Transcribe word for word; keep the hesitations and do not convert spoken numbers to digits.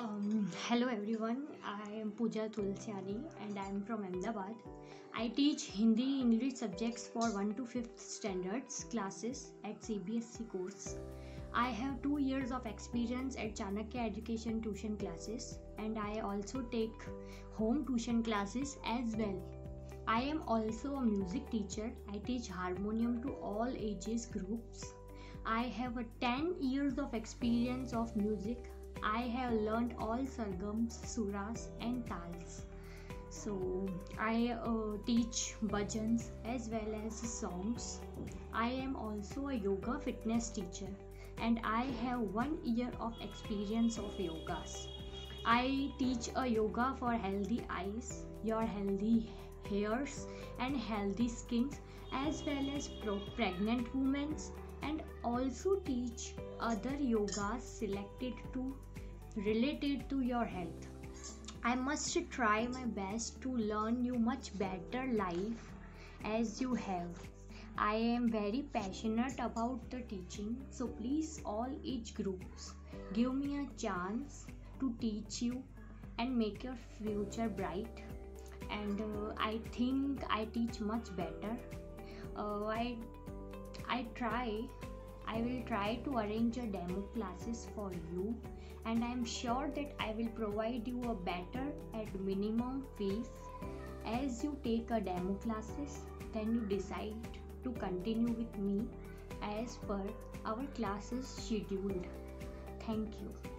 Um, hello everyone, I am Pooja Tulsiani and I am from Ahmedabad. I teach Hindi English subjects for one to fifth standards classes at C B S E course. I have two years of experience at Chanakya Education tuition classes and I also take home tuition classes as well. I am also a music teacher. I teach harmonium to all ages groups. I have a ten years of experience of music. I have learned all sargams, suras and tals. So I uh, teach bhajans as well as songs. I am also a yoga fitness teacher and I have one year of experience of yogas. I teach a yoga for healthy eyes, your healthy hairs and healthy skins as well as pro- pregnant women, and also teach other yogas selected to related to your health. I must try my best to learn you much better life as you have. I am very passionate about the teaching, so please all age groups give me a chance to teach you and make your future bright. And uh, I think I teach much better. Uh, I I try I will try to arrange a demo classes for you, and I am sure that I will provide you a better at minimum fees. As you take a demo classes, then you decide to continue with me as per our classes scheduled. Thank you.